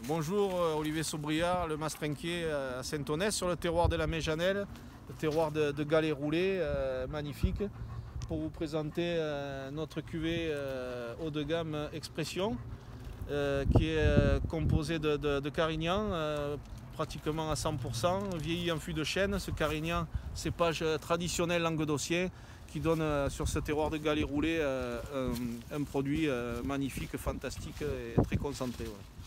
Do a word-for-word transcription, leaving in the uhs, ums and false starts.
Bonjour, Olivier Saubriard, le Mastrenquier à Saint-Onès, sur le terroir de la Méjanelle, le terroir de, de galets roulés, euh, magnifique, pour vous présenter euh, notre cuvée euh, haut de gamme Expression, euh, qui est euh, composée de, de, de Carignan, euh, pratiquement à cent pour cent, vieilli en fût de chêne. Ce Carignan, cépage traditionnel languedocien, qui donne euh, sur ce terroir de galets roulés euh, un, un produit euh, magnifique, fantastique et très concentré. Ouais.